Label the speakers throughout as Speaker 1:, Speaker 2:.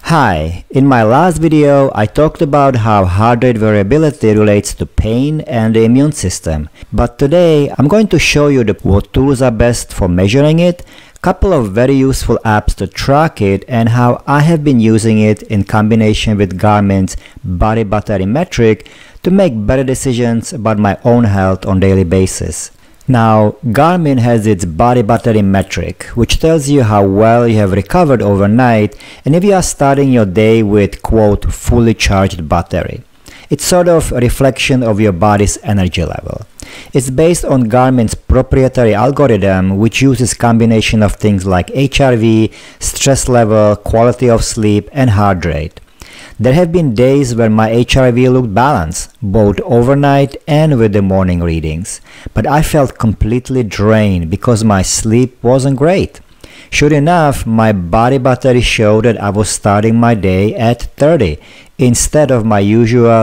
Speaker 1: Hi, in my last video I talked about how heart rate variability relates to pain and the immune system, but today I'm going to show you what tools are best for measuring it, couple of very useful apps to track it, and how I have been using it in combination with Garmin's Body Battery metric to make better decisions about my own health on a daily basis. Now, Garmin has its body battery metric, which tells you how well you have recovered overnight and if you are starting your day with, quote, fully charged battery. It's sort of a reflection of your body's energy level. It's based on Garmin's proprietary algorithm, which uses combination of things like HRV, stress level, quality of sleep, and heart rate. There have been days where my HRV looked balanced, both overnight and with the morning readings, but I felt completely drained because my sleep wasn't great. Sure enough, my body battery showed that I was starting my day at 30 instead of my usual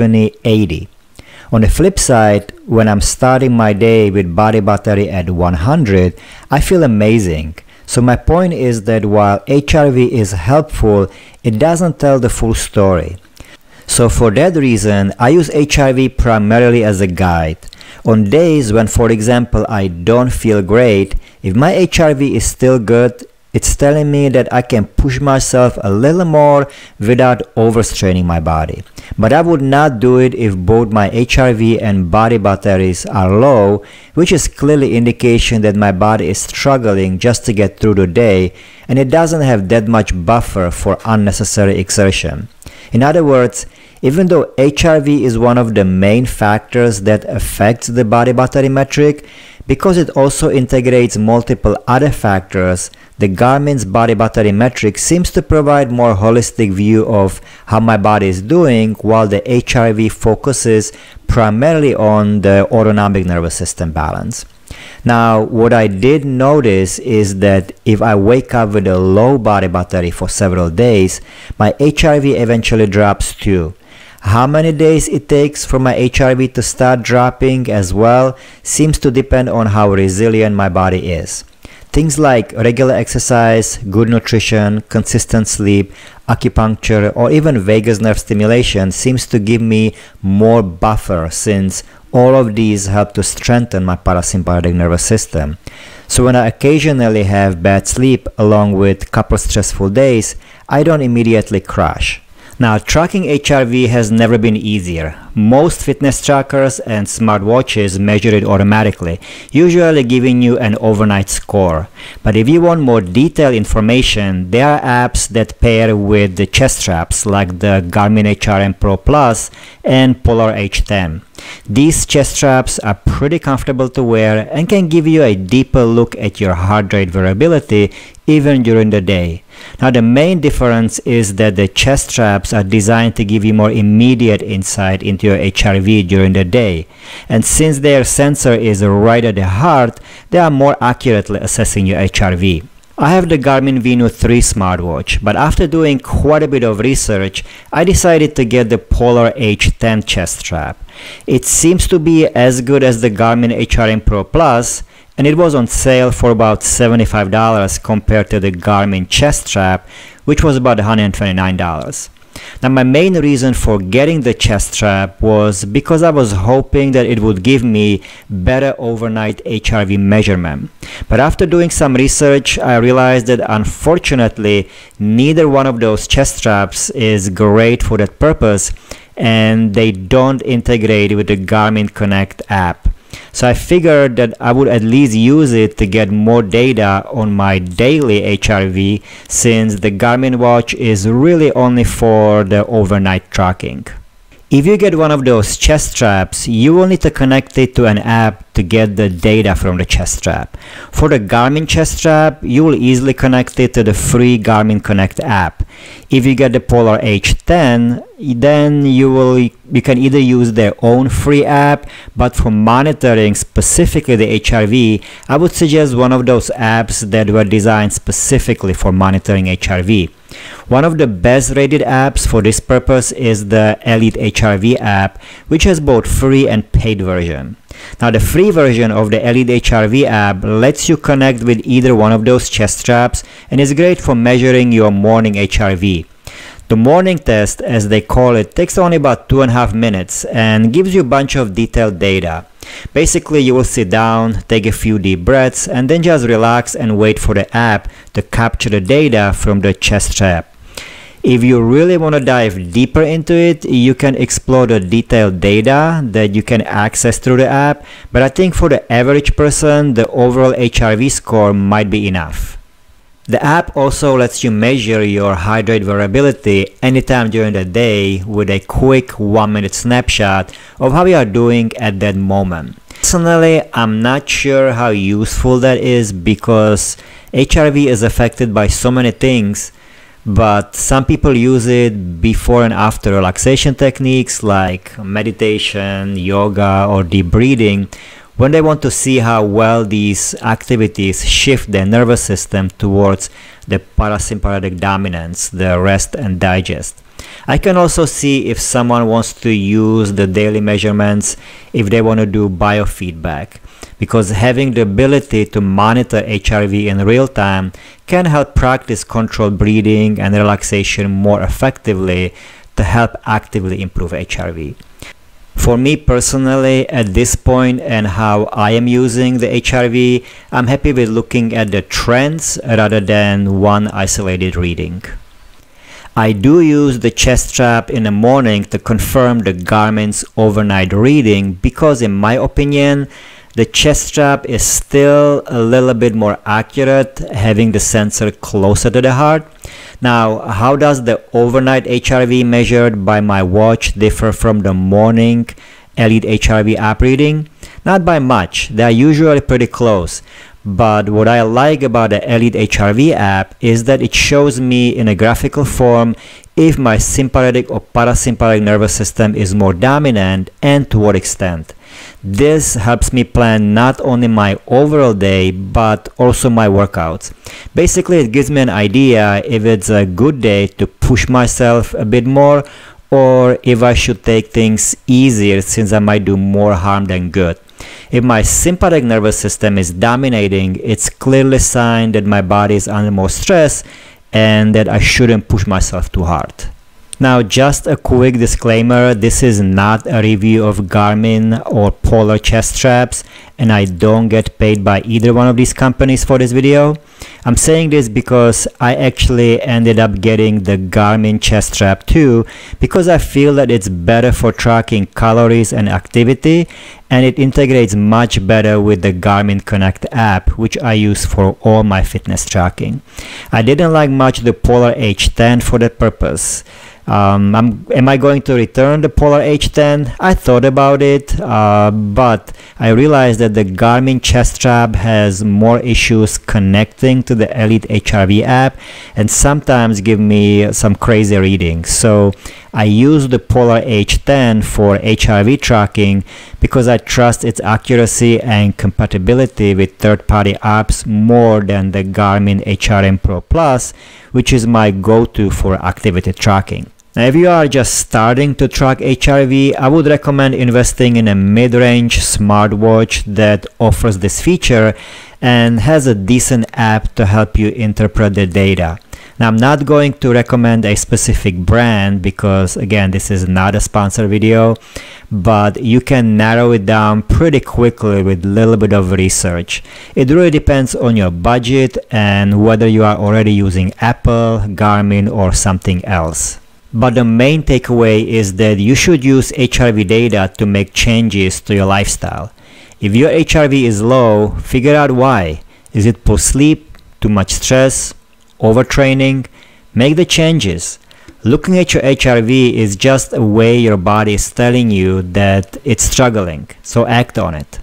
Speaker 1: 70-80. On the flip side, when I'm starting my day with body battery at 100, I feel amazing. So my point is that while HRV is helpful, it doesn't tell the full story. So for that reason, I use HRV primarily as a guide. On days when, for example, I don't feel great, if my HRV is still good, it's telling me that I can push myself a little more without overstraining my body. But I would not do it if both my HRV and body batteries are low, which is clearly indication that my body is struggling just to get through the day and it doesn't have that much buffer for unnecessary exertion. In other words, even though HRV is one of the main factors that affects the body battery metric, because it also integrates multiple other factors, the Garmin's body battery metric seems to provide more holistic view of how my body is doing, while the HRV focuses primarily on the autonomic nervous system balance. Now, what I did notice is that if I wake up with a low body battery for several days, my HRV eventually drops too. How many days it takes for my HRV to start dropping as well seems to depend on how resilient my body is. Things like regular exercise, good nutrition, consistent sleep, acupuncture, or even vagus nerve stimulation seems to give me more buffer, since all of these help to strengthen my parasympathetic nervous system. So when I occasionally have bad sleep along with a couple stressful days, I don't immediately crash. Now, tracking HRV has never been easier. Most fitness trackers and smartwatches measure it automatically, usually giving you an overnight score. But if you want more detailed information, there are apps that pair with the chest straps like the Garmin HRM Pro Plus and Polar H10. These chest straps are pretty comfortable to wear and can give you a deeper look at your heart rate variability even during the day. Now, the main difference is that the chest straps are designed to give you more immediate insight into your HRV during the day, and since their sensor is right at the heart, they are more accurately assessing your HRV. I have the Garmin Venu 3 smartwatch, but after doing quite a bit of research, I decided to get the Polar H10 chest strap. It seems to be as good as the Garmin HRM Pro Plus, and it was on sale for about $75 compared to the Garmin chest strap, which was about $129. Now, my main reason for getting the chest strap was because I was hoping that it would give me better overnight HRV measurement. But after doing some research, I realized that unfortunately neither one of those chest straps is great for that purpose, and they don't integrate with the Garmin Connect app. So I figured that I would at least use it to get more data on my daily HRV, since the Garmin watch is really only for the overnight tracking. If you get one of those chest straps, you will need to connect it to an app to get the data from the chest strap. For the Garmin chest strap, you will easily connect it to the free Garmin Connect app. If you get the Polar H10, then you can either use their own free app, but for monitoring specifically the HRV, I would suggest one of those apps that were designed specifically for monitoring HRV. One of the best rated apps for this purpose is the Elite HRV app, which has both free and paid version. Now, the free version of the Elite HRV app lets you connect with either one of those chest straps and is great for measuring your morning HRV. The morning test, as they call it, takes only about 2.5 minutes and gives you a bunch of detailed data. Basically, you will sit down, take a few deep breaths, and then just relax and wait for the app to capture the data from the chest strap. If you really want to dive deeper into it, you can explore the detailed data that you can access through the app, but I think for the average person, the overall HRV score might be enough. The app also lets you measure your heart rate variability anytime during the day with a quick 1-minute snapshot of how you are doing at that moment. Personally, I'm not sure how useful that is because HRV is affected by so many things, but some people use it before and after relaxation techniques like meditation, yoga, or deep breathing when they want to see how well these activities shift their nervous system towards the parasympathetic dominance, the rest and digest. I can also see if someone wants to use the daily measurements if they want to do biofeedback, because having the ability to monitor HRV in real time can help practice controlled breathing and relaxation more effectively to help actively improve HRV. For me personally, at this point and how I am using the HRV, I'm happy with looking at the trends rather than one isolated reading. I do use the chest strap in the morning to confirm the Garmin's overnight reading because in my opinion, the chest strap is still a little bit more accurate, having the sensor closer to the heart. Now, how does the overnight HRV measured by my watch differ from the morning Elite HRV app reading? Not by much, they are usually pretty close. But what I like about the Elite HRV app is that it shows me in a graphical form if my sympathetic or parasympathetic nervous system is more dominant and to what extent. This helps me plan not only my overall day but also my workouts. Basically, it gives me an idea if it's a good day to push myself a bit more or if I should take things easier since I might do more harm than good. If my sympathetic nervous system is dominating, it's clearly a sign that my body is under more stress and that I shouldn't push myself too hard. Now, just a quick disclaimer, this is not a review of Garmin or Polar chest straps, and I don't get paid by either one of these companies for this video. I'm saying this because I actually ended up getting the Garmin chest strap too, because I feel that it's better for tracking calories and activity, and it integrates much better with the Garmin Connect app, which I use for all my fitness tracking. I didn't like much the Polar H10 for that purpose. Am I going to return the Polar H10? I thought about it, but I realized that the Garmin chest strap has more issues connecting to the Elite HRV app and sometimes give me some crazy readings. So I use the Polar H10 for HRV tracking because I trust its accuracy and compatibility with third-party apps more than the Garmin HRM Pro Plus, which is my go-to for activity tracking. Now, if you are just starting to track HRV, I would recommend investing in a mid-range smartwatch that offers this feature and has a decent app to help you interpret the data. Now, I'm not going to recommend a specific brand because, again, this is not a sponsored video, but you can narrow it down pretty quickly with a little bit of research. It really depends on your budget and whether you are already using Apple, Garmin, or something else. But the main takeaway is that you should use HRV data to make changes to your lifestyle. If your HRV is low, figure out why. Is it poor sleep, too much stress, overtraining? Make the changes. Looking at your HRV is just a way your body is telling you that it's struggling, so act on it.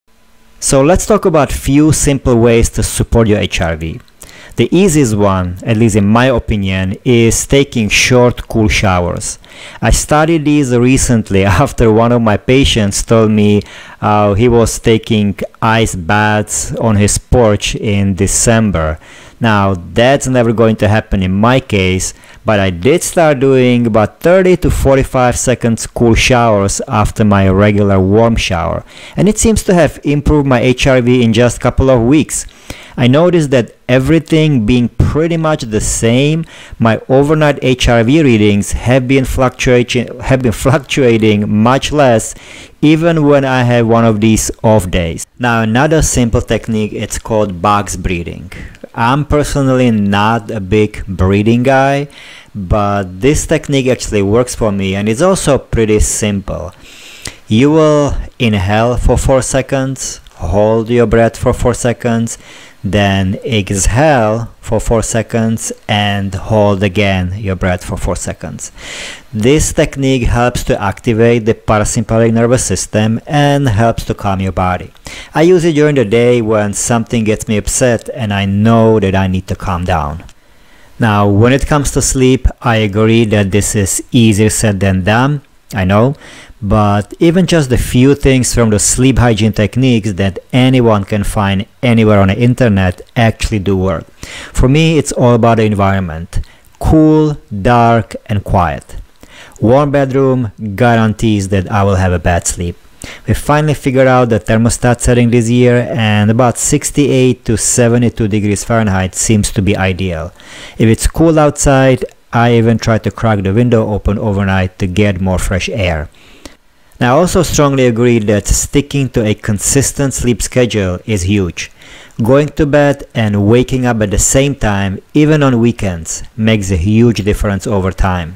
Speaker 1: So let's talk about few simple ways to support your HRV. The easiest one, at least in my opinion, is taking short, cool showers. I started these recently after one of my patients told me he was taking ice baths on his porch in December. Now, that's never going to happen in my case, but I did start doing about 30 to 45 seconds cool showers after my regular warm shower, and it seems to have improved my HRV in just a couple of weeks. I noticed that everything being pretty much the same, my overnight HRV readings have been fluctuating much less even when I have one of these off days. Now another simple technique, it's called box breathing. I'm personally not a big breathing guy, but this technique actually works for me, and it's also pretty simple. You will inhale for 4 seconds, hold your breath for 4 seconds, then exhale for 4 seconds and hold again your breath for 4 seconds. This technique helps to activate the parasympathetic nervous system and helps to calm your body. I use it during the day when something gets me upset and I know that I need to calm down. Now, when it comes to sleep, I agree that this is easier said than done, I know, but even just the few things from the sleep hygiene techniques that anyone can find anywhere on the internet actually do work. For me, it's all about the environment. Cool, dark, and quiet. Warm bedroom guarantees that I will have a bad sleep. We finally figured out the thermostat setting this year, and about 68 to 72 degrees Fahrenheit seems to be ideal. If it's cool outside, I even try to crack the window open overnight to get more fresh air. Now, I also strongly agree that sticking to a consistent sleep schedule is huge. Going to bed and waking up at the same time, even on weekends, makes a huge difference over time.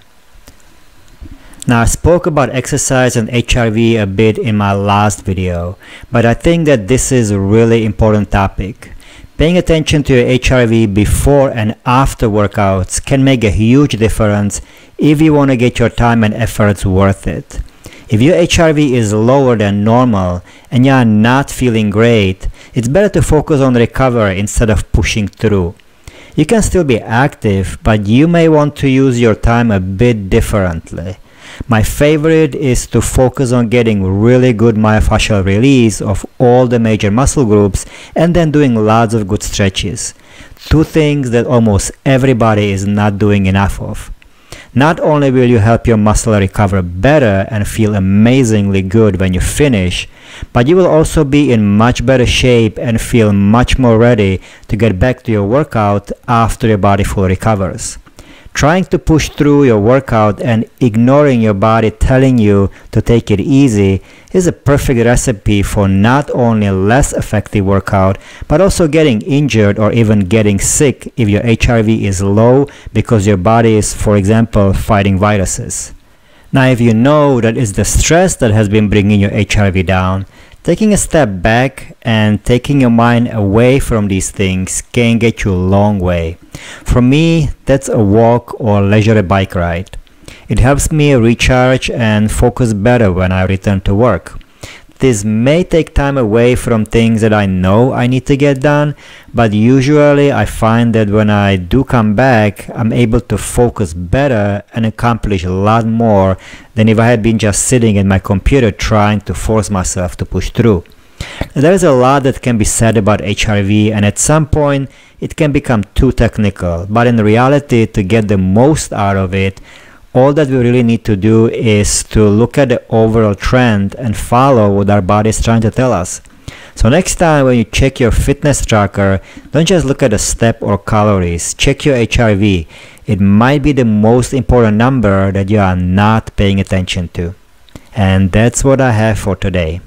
Speaker 1: Now, I spoke about exercise and HRV a bit in my last video, but I think that this is a really important topic. Paying attention to your HRV before and after workouts can make a huge difference if you want to get your time and efforts worth it. If your HRV is lower than normal and you are not feeling great, it's better to focus on recovery instead of pushing through. You can still be active, but you may want to use your time a bit differently. My favorite is to focus on getting really good myofascial release of all the major muscle groups and then doing lots of good stretches. Two things that almost everybody is not doing enough of. Not only will you help your muscle recover better and feel amazingly good when you finish, but you will also be in much better shape and feel much more ready to get back to your workout after your body fully recovers. Trying to push through your workout and ignoring your body telling you to take it easy is a perfect recipe for not only less effective workout, but also getting injured or even getting sick if your HRV is low because your body is, for example, fighting viruses. Now, if you know that it's the stress that has been bringing your HRV down, taking a step back and taking your mind away from these things can get you a long way. For me, that's a walk or leisurely bike ride. It helps me recharge and focus better when I return to work. This may take time away from things that I know I need to get done, but usually I find that when I do come back, I'm able to focus better and accomplish a lot more than if I had been just sitting at my computer trying to force myself to push through. There is a lot that can be said about HRV, and at some point it can become too technical, but in reality, to get the most out of it, all that we really need to do is to look at the overall trend and follow what our body is trying to tell us. So next time when you check your fitness tracker, don't just look at the step or calories, check your HRV. It might be the most important number that you are not paying attention to. And that's what I have for today.